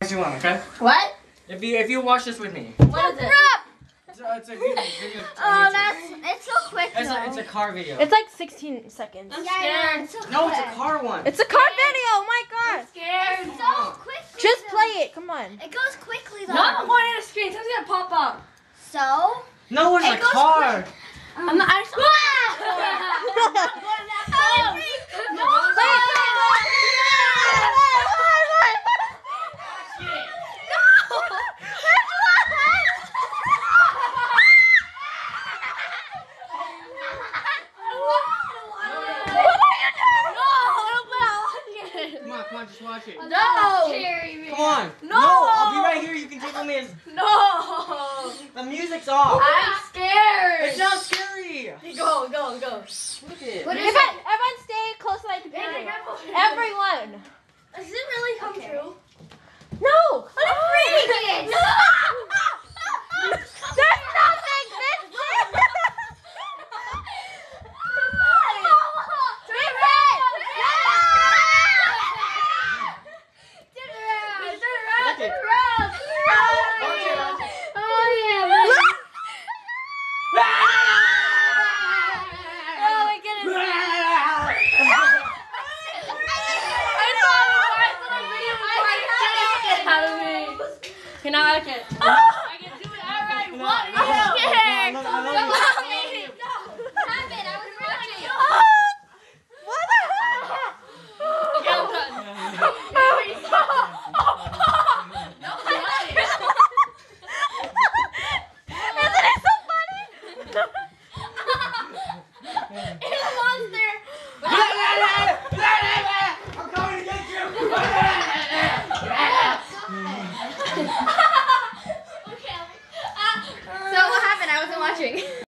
3, 2, 1, okay? What? If you watch this with me. What is it? It's a video. Oh, it's so quick though. It's a car video. It's like 16 seconds. I'm scared. It's so No, it's quick. a car one. It's a car video. Oh my god. I'm scared. It's so quick. Just play it. Come on. It goes quickly though. No, I'm pointing at a screen. Something's gonna pop up. So? No, it's a It goes car. quick. I'm not. I just. Come on, just watch it. No. Come on. No. I'll be right here. You can take me as No. the music's off. I'm scared. It's not scary. Go. Look at it. Everyone stay close like the camera. Everyone. Does it really come true? No. Let it freeze. No. There's nothing, Vincent. Look it. Okay, now I can. I can do it. All right, what? No, I love you. Okay, I'm done. Isn't it so funny? It's a monster. I'm coming to get you. Okay. So what happened? I wasn't watching.